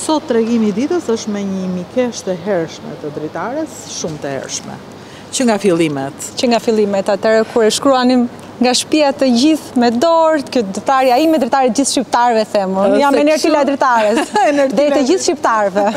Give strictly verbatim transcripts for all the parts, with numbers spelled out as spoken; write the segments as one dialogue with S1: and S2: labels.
S1: Sot tregimi i ditës është me një mikesh të hershme të dritares, shumë të hershme. Që nga fillimet.
S2: Që nga fillimet, atëherë kur e shkruanim nga shtëpia të gjithë me dorë, kjo dritarja ime, dritare të gjithë shqiptarëve themur. Jam enertila e dritares. Dhe të gjithë shqiptarëve.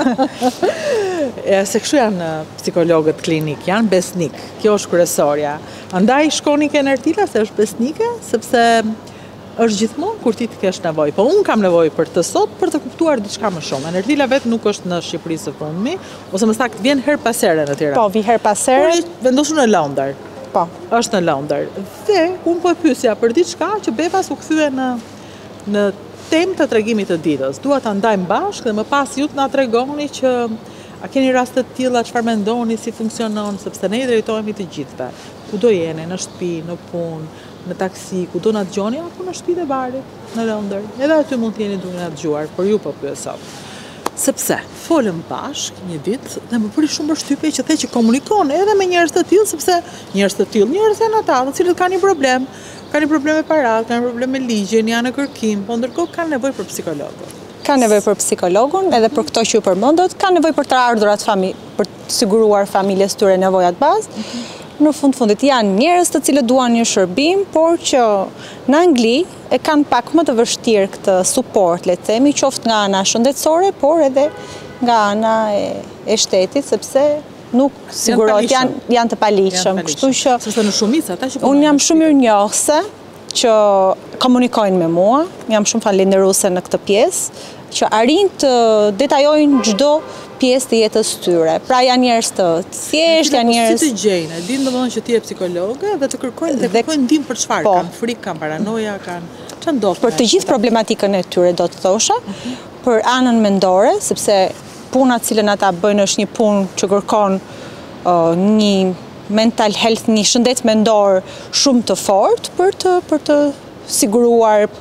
S1: Se kështu janë psikologët klinik, janë besnik. Kjo është kryesorja. Andaj shkoni ke enertila se është besnike, sepse është gjithmonë kur ti të kesh nevojë. Po unë kam nevojë për të sot për të kuptuar diçka më shumë. Enertila vetë nuk është në Shqipëri së fundmi, ose më saktë vjen her pas here në Tiranë.
S2: Po, vi her pas here.
S1: Por është vendosur në Londër.
S2: Po.
S1: Është në Londër. Dhe unë po e pyesja për diçka që befas u kthye në në temë të tregimit të ditës. Dua ta ndajmë bashkë dhe më pas ju të na tregoni që a keni raste të tilla, çfarë mendoni, si funksionon, sepse ne i drejtohemi të gjithëve. Kudo jeni, në shtëpi, në punë, në taksi, ku do na dëgjoni, apo në shtëpinë e barit, në Londër. Edhe aty mund të jeni duke na dëgjuar, por ju po pyes sot. Sepse folëm bashkë një ditë dhe më bëri shumë përshtypje që the që komunikon edhe me njerëz të tillë, sepse njerëz të tillë, njerëz janë ata, të cilët kanë një problem, kanë një problem me parat, kanë një problem me ligjin, janë në kërkim, po ndërkohë kanë nevojë për psikologun.
S2: Kanë nevojë për psikologun, edhe për këto që ju përmendët, kanë nevojë për të ardhurat familje, për të siguruar familjes tyre nevojat bazë. Në fund fundit janë njerëz të cilët duan një shërbim, por që në Angli e kanë pak më të vështirë këtë support, le të themi, qoftë nga ana shëndetësore, por edhe nga ana e, e shtetit, sepse nuk sigurohet janë, janë të paligjshëm. Kështu që
S1: sepse në shumicë ata që
S2: unë jam shumë mirënjohëse që komunikojnë me mua, jam shumë falënderuese në këtë pjesë, që arrin të detajojnë çdo pjesë të jetës tyre. Pra janë njerëz të thjeshtë, janë njerëz.
S1: Si të gjejnë, e dinë domethënë që ti je psikologe dhe të kërkojnë dhe kërkojnë ndihmë për çfarë?
S2: Po.
S1: Kanë frikë, kanë paranoja, kanë çfarë ndodh?
S2: Për të gjithë problematikën e tyre do të thosha, për anën mendore, sepse puna të cilën ata bëjnë është një punë që kërkon uh, një mental health, një shëndet mendor shumë të fortë për të për të siguruar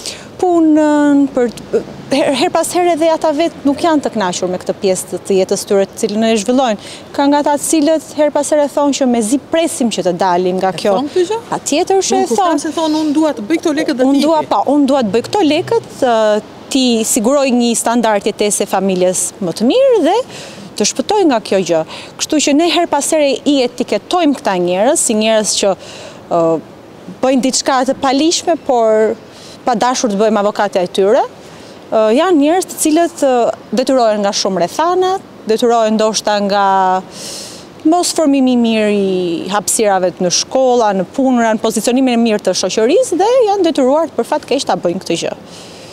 S2: punën, për të, her, her pas herë edhe ata vetë nuk janë të kënaqur me këtë pjesë të jetës tyre të cilën e zhvillojnë. Ka nga ata të cilët her pas herë thonë që mezi presim që të dalim nga kjo. Patjetër që e thonë.
S1: Se thonë unë dua të bëj këto lekët dhe
S2: unë dua pa, unë dua të bëj këto lekët, ti siguroj një standard jetese familjes më të mirë dhe të shpëtoj nga kjo gjë. Kështu që ne her pas herë i etiketojmë këta njerëz si njerëz që uh, bëjnë diçka të palishme, por pa dashur të bëjmë avokate e tyre, uh, janë njerëz të cilët uh, detyrohen nga shumë rrethana, detyrohen ndoshta nga mos formimi i mirë i hapësirave në shkolla, në punëra, në pozicionimin e mirë të shoqërisë dhe janë detyruar për fat keq ta bëjnë këtë gjë.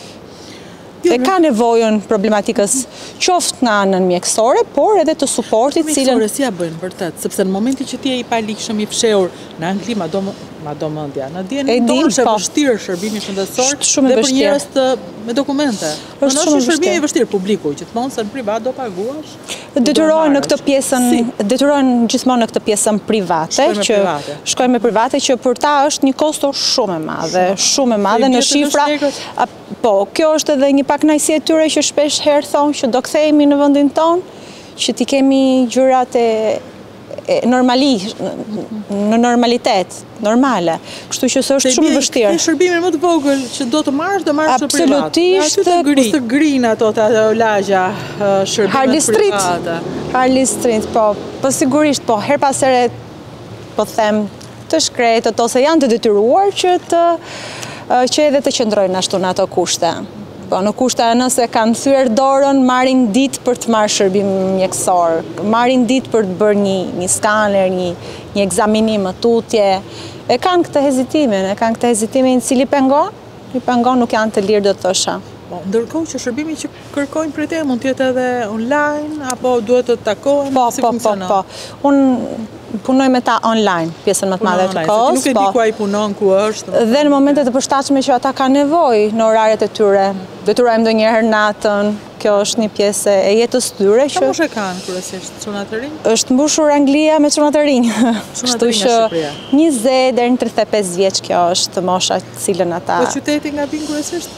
S2: Dhe ka nevojën problematikës qoftë nga anën mjekësore, por edhe të suportit cilën...
S1: Mjekësore si ja bëjnë vërtet, sepse në momentin që ti je i palikshëm, i fshehur në Angli, maddo maddo mendja. Në dijen tonë është vështirë shërbimi shëndetësor dhe për njerëz të me dokumente. Është shumë shërbimi i vështirë publiku, gjithmonë se në privat do paguash.
S2: Detyrohen në këtë pjesën, detyrohen gjithmonë në këtë pjesën private, që shkojnë me private që për ta është një kosto shumë e madhe, shumë e madhe në shifra. Po, kjo është edhe një pakënaqësi e tyre që shpesh herë thonë që do kthehemi në vendin tonë, që ti kemi gjërat e normali, në normalitet, normale. Kështu që është shumë e vështirë.
S1: Ke shërbimin më të vogël që do të marrësh, do marrësh të privat.
S2: Absolutisht.
S1: Aty të gri, të grinë ato të lagja shërbimet private.
S2: Harley Street, po, po sigurisht, po, her pas here, po them, të shkretët, ose janë të detyruar që të që edhe të qëndrojnë ashtu në ato kushte. Po, në kushte e nëse kanë thyer dorën, marrin ditë për të marrë shërbim mjekësor, marrin ditë për të bërë një, një skaner, një, një ekzaminim më tutje. E kanë këtë hezitimin, e kanë këtë hezitimin cili pengon, i pengon nuk janë të lirë do të thosha.
S1: Po, ndërkohë që shërbimi që kërkojnë për te mund të jetë edhe online, apo duhet të takohen,
S2: po,
S1: si
S2: po,
S1: funksionon?
S2: Po, po, unë punoj me ta online, pjesën më të madhe të kohës.
S1: Nuk e di ku ai punon, ku është.
S2: Dhe në momentet të përshtatshme që ata kanë nevojë në oraret e tyre, detyrohen ndonjëherë natën, kjo është një pjesë e jetës tyre që...
S1: Çfarë moshë kanë kryesisht çuna të rinj?
S2: Është mbushur Anglia me çuna të rinj.
S1: Kështu
S2: që njëzet deri në tridhjetë e pesë vjeç kjo është mosha të cilën ata...
S1: Po qyteti nga vinë kryesisht?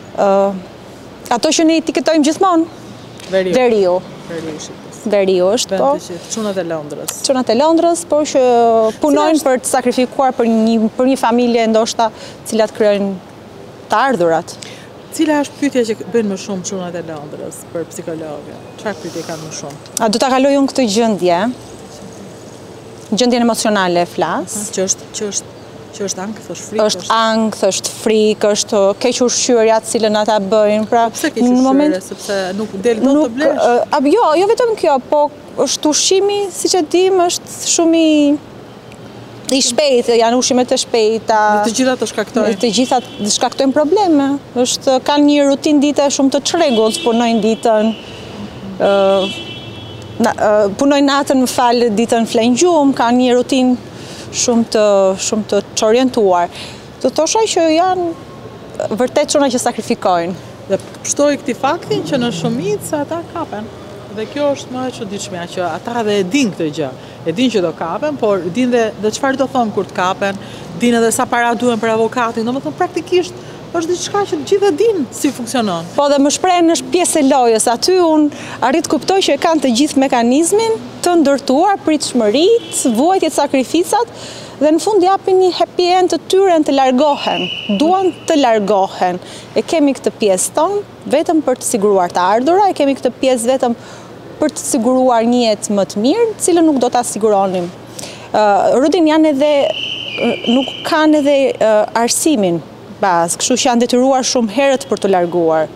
S2: Ato që ne etiketojmë gjithmonë.
S1: Veriu.
S2: Veriu.
S1: Veriu Shqipës.
S2: Veriu është, po.
S1: Çunat e Londrës.
S2: Çunat e Londrës, por që punojnë për të sakrifikuar për një, për një familje ndoshta cilat krijojnë të ardhurat.
S1: Cila është pyetja që bëjnë më shumë çunat e Londrës për psikologë? Çfarë pyetje kanë më shumë?
S2: A do ta kaloj unë këtë gjendje? Gjendjen emocionale flas.
S1: Që është që është që është ankth, është frikë.
S2: Është ankth, është frikë, është keq ushqyerja të cilën ata bëjnë. Pra,
S1: pse keq ushqyerje? Sepse nuk del dot të blesh.
S2: Uh, jo, jo vetëm kjo, po është ushqimi, siç e dim, është shumë i i shpejtë, janë ushqimet e shpejta.
S1: Të gjitha të shkaktojnë.
S2: Të gjitha të shkaktojnë probleme. Është kanë një rutinë dite shumë të çrregullt, punojnë ditën. ë uh, uh, punojnë natën, më fal, ditën flen gjumë, kanë një rutinë shumë të shumë të çorientuar. Do thosha që janë vërtet çuna që sakrifikojnë.
S1: Dhe shtoj këtij faktin që në shumicë ata kapen. Dhe kjo është më e çuditshme që ata dhe e din këtë gjë. E din që do kapen, por din dhe, dhe çfarë do thonë kur të kapen, din edhe sa para duhen për avokatin. Domethënë praktikisht është diçka që të gjithë din si funksionon.
S2: Po dhe më shprehen është pjesë e lojës. Aty unë arrit kuptoj që e kanë të gjithë mekanizmin të ndërtuar, pritshmëritë, vuajtjet, sakrificat, dhe në fund japin një happy end të tyre të largohen. Duan të largohen. E kemi këtë pjesë tonë vetëm për të siguruar të ardhura, e kemi këtë pjesë vetëm për të siguruar një jetë më të mirë, cilën nuk do ta siguronim. Uh, Rudin janë edhe nuk kanë edhe uh, arsimin bazë, kështu që janë detyruar shumë herët për të larguar.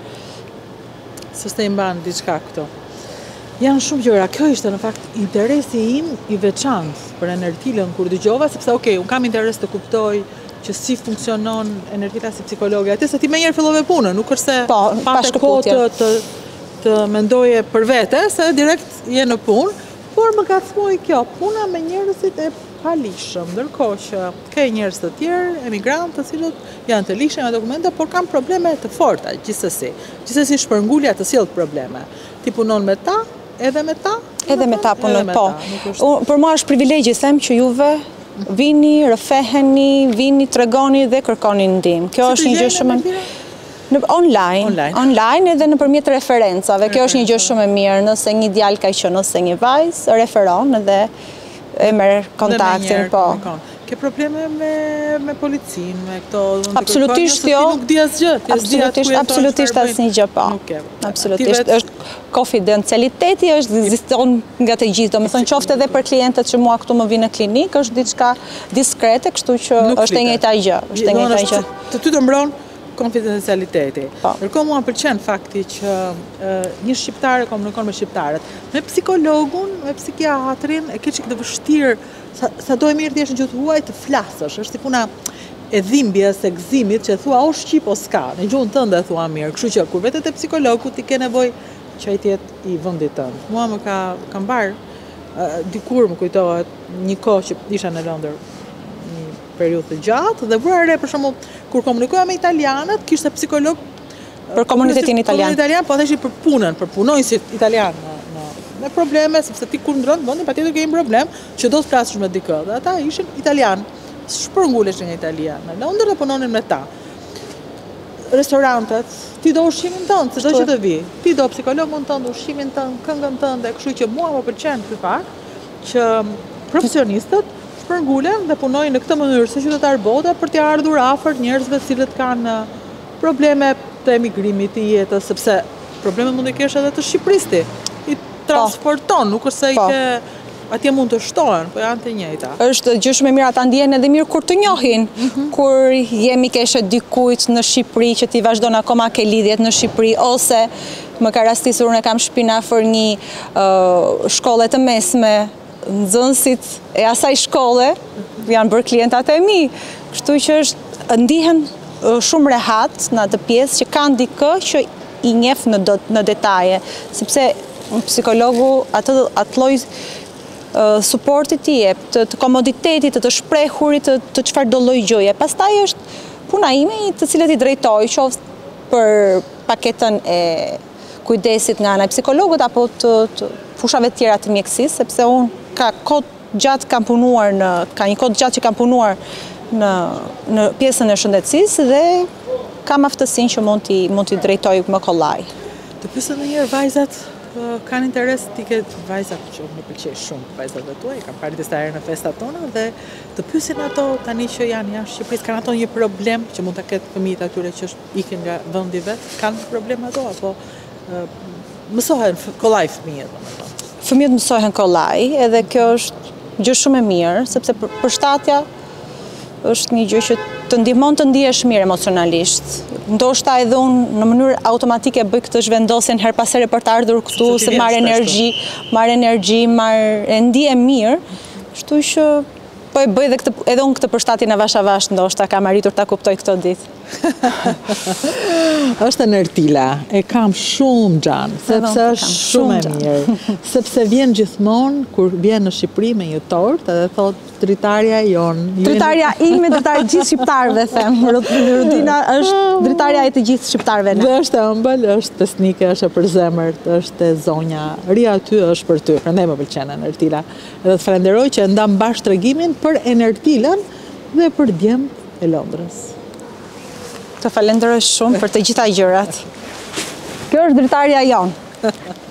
S1: Se s'te i mban diçka këto. Janë shumë gjëra. Kjo ishte në fakt interesi im i veçantë për enertilën kur dëgjova, sepse okay, unë kam interes të kuptoj që si funksionon enertila si psikologe. Atë se ti menjëherë fillove punën, nuk është se
S2: po,
S1: patë kohë të, të, të mendoje për vete, se direkt je në punë, por më gacmoi kjo, puna me njerëzit e palishëm, ndërkohë që ka njerëz të tjerë, emigrantë, të cilët janë të lishëm me dokumenta, por kanë probleme të forta gjithsesi. Gjithsesi shpërngulja të sjell probleme. Ti punon me ta, edhe me ta?
S2: Edhe me ta punoj, po. Për mua është privilegji them që juve vini, rrëfeheni, vini, tregoni dhe kërkoni ndihmë. Kjo është një gjë shumë në online, online, online edhe nëpërmjet referencave. Kjo është një gjë shumë e mirë, nëse një djalë ka qenë ose një vajzë, referon edhe e merr kontaktin, po.
S1: Ke probleme me me policinë, me këto
S2: absolutisht jo.
S1: Nuk di asgjë, ti
S2: absolutisht, absolutisht asnjë gjë, po. Absolutisht është konfidencialiteti, është ekziston nga të gjithë. Domethënë qoftë edhe për klientët që mua këtu më vinë në klinikë, është diçka diskrete, kështu që është e njëjta gjë, është e njëjta gjë.
S1: Të ty të mbron konfidencialiteti. Ndërkohë mua pëlqen fakti që një shqiptare komunikon me shqiptarët. Me psikologun, me psikiatrin, e ke çik të vështirë, sa, sa do e mirë ti është në gjuhë huaj të flasësh, është si puna e dhimbjes, e gëzimit që thua o shqip o s'ka, në gjuhën tënde thua mirë. Kështu që kur vetet e psikologu ti ke nevojë që ai të jetë i vendit tënd. Mua më ka ka mbar dikur më kujtohet një kohë që isha në Londër periudhë të gjatë dhe vura re për shembull kur komunikoja me italianët kishte psikolog
S2: për komunitetin italian.
S1: Për italian, po thashë për punën, për punonjësit italian në, në me probleme, sepse ti kur ndron vendin patjetër ke një problem që do të flasësh me dikë. Dhe ata ishin italian, shpërnguleshin nga Italia. Në Londër dhe punonin me ta. Restorantet, ti do ushqimin tënd, çdo që të vi. Ti do psikologun tënd, ushqimin tënd, këngën tënde, kështu që mua më pëlqen ky fakt që profesionistët shpërngulen dhe punojnë në këtë mënyrë si qytetar bote për të ardhur afër njerëzve të cilët kanë probleme të emigrimit të jetës, sepse probleme mund të kesh edhe të Shqipërisë ti. I transporton, nuk është se i ke atje mund të shtohen, po janë të njëjta.
S2: Është gjë shumë e mirë, ata ndihen edhe mirë kur të njohin. Kur jemi keshe dikujt në Shqipëri që ti vazhdon akoma ke lidhjet në Shqipëri, ose më ka rastisur unë kam shtëpinë afër një uh, shkolle të mesme, nxënësit e asaj shkolle janë bërë klientat e mi. Kështu që është ndihen shumë rehat në atë pjesë që kanë dikë që i njeh në, në detaje, sepse psikologu atë atë lloj uh, suportit i jep, të, të komoditetit, të të shprehurit, të, të çfarëdo lloj gjëje. Pastaj është puna ime të cilët i drejtoj, qoftë për paketën e kujdesit nga ana e psikologut apo të, të fushave të tjera të mjekësisë, sepse unë ka kohë gjatë kam punuar në ka një kohë gjatë që kam punuar në në pjesën e shëndetësisë dhe kam aftësinë që mund t'i mund t'i drejtoj më kollaj.
S1: Të pyesën ndonjëherë vajzat kanë interes t'i ketë vajzat që më pëlqej shumë vajzat e tuaj, kam parë disa herë në festat tona dhe të pyesin ato tani që janë jashtë Shqipërisë, kanë ato një problem që mund ta ketë fëmijët atyre që ikin nga vendi vet, kanë problem ato apo uh, mësohen kollaj fëmijët, domethënë.
S2: Fëmijët mësohen kollaj, edhe kjo është gjë shumë e mirë, sepse përshtatja është një gjë që të ndihmon të ndihesh mirë emocionalisht. Ndoshta edhe unë në mënyrë automatike bëj këtë zhvendosjen her pas here për të ardhur këtu, se marr energji, marr energji, marr e ndihem mirë. Kështu që po e bëj edhe këtë edhe unë këtë përshtatjen avash-avash, ndoshta kam arritur ta kuptoj këtë ditë.
S1: Është Nertila, e kam shumë xhan, sepse është shumë e mirë. Sepse vjen gjithmonë kur vjen në Shqipëri me një tortë edhe thotë dritarja jon.
S2: Dritarja ime, dritarja e gjithë shqiptarëve, them. Rudina është dritarja e të gjithë shqiptarëve.
S1: Dhe është e ëmbël, është pesnike, është e përzemërt, është e zonja. Ria aty është për ty, prandaj më pëlqen Nertila. Edhe të falenderoj që e ndam bashkë tregimin për Nertilën dhe për djemtë e Londrës.
S2: Të falenderoj shumë për të gjitha gjërat. Kjo është dritarja jonë.